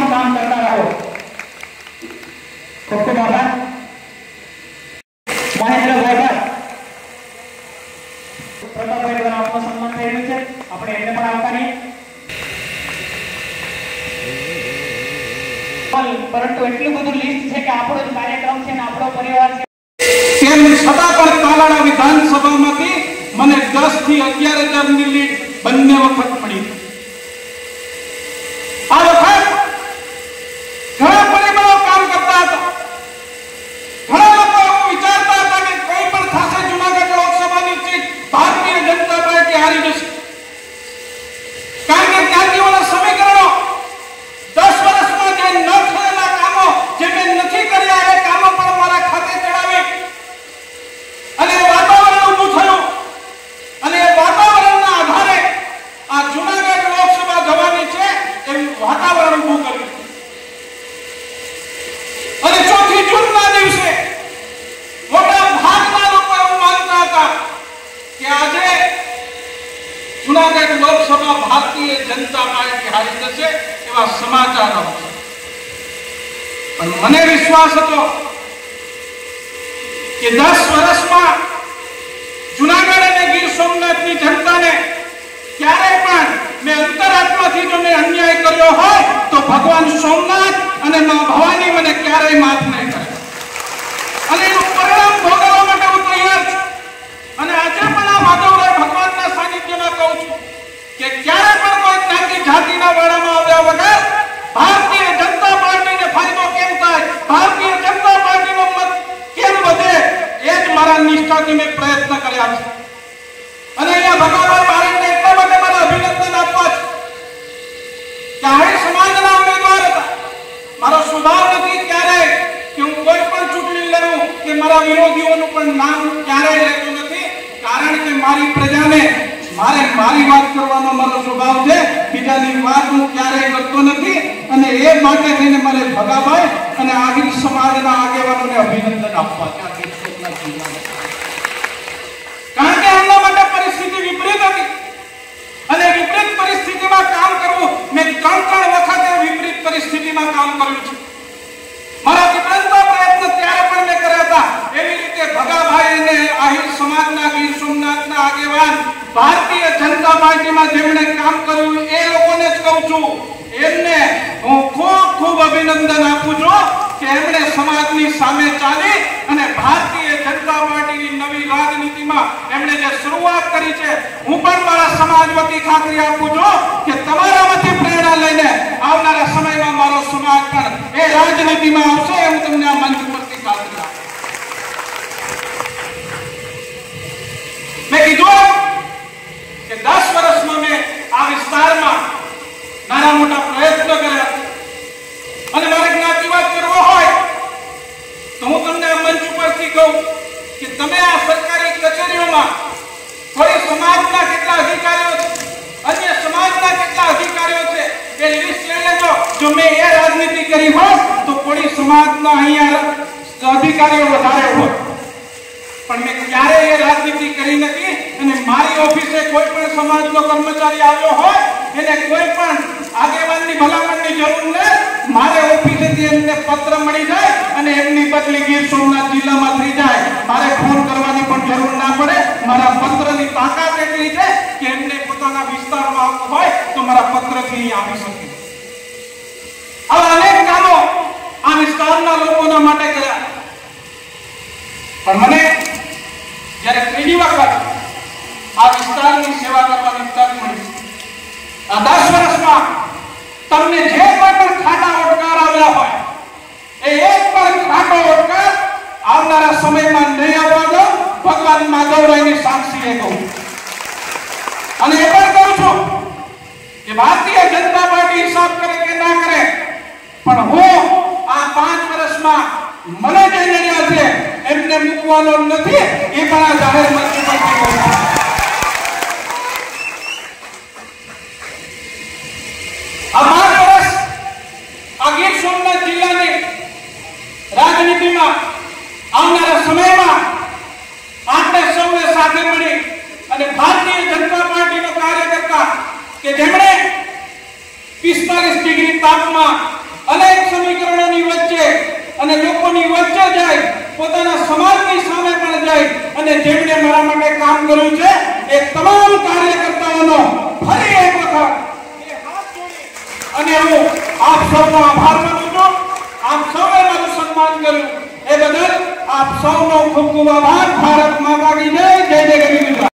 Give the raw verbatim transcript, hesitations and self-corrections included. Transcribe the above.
પણ કામ કરતા રહો. ખૂબ ખૂબ આભાર. મહેન્દ્રભાઈ ભટ્ટ પ્રતાપભાઈ દ્વારા આપનો સન્માન થઈ રહ્યું છે. આપણે એમને પણ આવકારીએ. પરંતુ એટલું બધું લિસ્ટ છે કે આપણો જ કાર્યક્રમ છે ને આપણો પરિવાર છે. તેમ છતાં પણ તાલાળા વિધાનસભામાંથી મને દસ થી અગિયાર હજાર ની લીડ બંને વખત મળી. આ વખત ઘણા પરિબળો કામ કરતા હતા. ઘણા લોકો એવું વિચારતા હતા કે કોઈ પણ થશે જુનાગઢ લોકસભાની સીટ ભારતીય જનતા પાર્ટી હારી જશે. કારણ કે જ્ઞાતિઓના સમીકરણો દસ વર્ષમાં જે ન થયેલા કામો જે મેં નથી કર્યા એ કામો પણ મારા ખાતે ચડાવી અને વાતાવરણ ઊભું થયું અને એ વાતાવરણના આધારે આ જુનાગઢ લોકસભા જવાની છે એવું વાતાવરણ ઊભું કર્યું. અને ચોથી જૂનના દિવસે મોટા ભાગના લોકો એવું માનતા હતા કે આજે જુનાગઢ લોકસભા ભારતીય જનતા પાર્ટી હારી જશે એવા સમાચાર આવશે. પણ મને વિશ્વાસ હતો કે દસ વર્ષમાં જુનાગઢ અને ગીર સોમનાથની જનતાને ક્યારેય પણ મેં અંતરાત્માથી જો મેં અન્યાય કર્યો હોય તો ભગવાન સોમનાથ અને મા ભવાની મને ક્યારેય માફ નહીં કરે. અને એનું પરિણામ ભોગવવા માટે હું તૈયાર છું. અને આજે પણ આ માધવરાય ભગવાનના સાનિધ્યમાં કહું છું કે ક્યારે પણ કોઈ જ્ઞાતિ જાતિના વાડામાં આવ્યા વગર ભારતીય જનતા પાર્ટીને ફાયદો કેમ થાય, ભારતીય જનતા પાર્ટીનો મત કેમ વધે એ જ મારા નિષ્ઠાથી મેં પ્રયત્ન કર્યા છે. અને અહીંયા ભગવાન બારીને એટલા માટે મારા અભિનંદન આપવા છે કે આહિર સમાજના ઉમેદવાર હતા. મારો સ્વભાવ નથી ક્યારેય કે હું કોઈ પણ ચૂંટણી લડું કે મારા વિરોધીઓનું પણ નામ ક્યારેય લેતો નથી. કારણ કે મારી પ્રજાને મારે મારી વાત કરવાનો મારો સ્વભાવ છે. બીજાની વાત હું ક્યારેય કરતો નથી. અને એ માટે થઈને મારે ભગાભાઈ અને આહિર સમાજના આગેવાનોને અભિનંદન આપવા છે. કારણ કે એમના માટે પરિસ્થિતિ વિપરીત હતી અને વિપરીત પરિસ્થિતિમાં કામ કરવું મેં ત્રણ ત્રણ વખતે વિપરીત પરિસ્થિતિમાં કામ કર્યું છે. મારા વિપરીત પ્રયત્ન ત્યારે પણ મેં કર્યા હતા. એવી રીતે ભગાભાઈ અને આહિર સમાજના ગીર સોમનાથના આગેવાન ભારતીય જનતા પાર્ટીમાં જેમણે કામ કર્યું એ લોકોને જ કહું છું. એમને હું ખૂબ ખૂબ અભિનંદન આપું છું કે એમણે સમાજની સામે ચાલી અને ભારતીય જનતા પાર્ટીની નવી રાજનીતિમાં એમણે જે શરૂઆત કરી છે. હું પણ મારા સમાજ વતી ખાતરી આપું છું કે તમારામાંથી પ્રેરણા લઈને આવનારા સમયમાં મારો સમાજ પણ એ રાજનીતિમાં આવશે એવું તમને આ મંચ પરથી ખાતરી આપું. મેં કીધું કે દસ વર્ષમાં મેં આ વિસ્તારમાં નાના મોટા પ્રયત્નો કર્યા અને મારે જ્ઞાતિવાદ કરવો હોય તો હું તમને આ મંચ ઉપરથી કહું કે તમે આ સરકારી કચેરીઓમાં કોઈ સમાજના કેટલા અધિકારીઓ છે, અન્ય સમાજના કેટલા અધિકારીઓ છે એ લિસ્ટ લઈ લેજો. જો મેં એ રાજનીતિ કરી હોત તો કોઈ સમાજના અહીંયા અધિકારીઓ વધારે હોત. પણ મેં ક્યારેય એ રાજનીતિ કરી નથી. અને મારી ઓફિસે કોઈ પણ સમાજનો કર્મચારી આવ્યો હોય એને કોઈ પણ આગેવાનની ભલામણની જરૂર નથી. મારે ઓફિસેથી એમને પત્ર મળી જાય અને એમની બદલી ગીર સોમનાથ જિલ્લામાં થઈ જાય. મારે ફોન કરવાની પણ જરૂર ના પડે. મારા પત્રની તાકાત એટલી છે કે એમને પોતાના વિસ્તારમાં આવવું હોય તો મારા પત્રથી અહીં આવી શકે. આવા અનેક કામો આ વિસ્તારના લોકોના માટે કર્યા. પણ મને જ્યારે ત્રીજી વખત આ વિસ્તારની સેવા કરવાની તક મળી, આ દસ વર્ષમાં તમને જે કોઈ પણ ખાટા ઓટકાર આવ્યા હોય એ એક પણ ખાટો ઓટકાર આવનારા સમયમાં નહીં આવવા દો. ભગવાન માધવરાયની સાક્ષીએ કહું અને એ પણ કહું છું કે ભારતીય જનતા પાર્ટી હિસાબ કરે કે ના કરે પણ હું આ પાંચ વર્ષમાં મને જે નડ્યા છે એમને મૂકવાનો નથી. એ પણ આ જાહેર મંચ પરથી કહું છું. આ પાંચ વર્ષ આ ગીર સોમનાથ જિલ્લાની રાજનીતિમાં આવનારા સમયમાં આપણે સૌએ સાથે મળી અને ભારતીય જનતા પાર્ટીનો કાર્યકર્તા કે જેમણે પિસ્તાલીસ ડિગ્રી તાપમાં અનેક સમીકરણોની વચ્ચે અને લોકોની વચ્ચે જાય, પોતાના સમાજની સામે પણ જાય અને જેમણે મારા માટે કામ કર્યું છે એ તમામ કાર્યકર્તાઓનો ફરી એક વખત એ હાથ જોડી અને હું આપ સૌનો આભાર માનું છું. આપ સૌએ મારું સન્માન કર્યું એ બદલ આપ સૌનો ખૂબ ખૂબ આભાર. ભારત માતા કી જય. જય જય ગરવી ગુજરાત.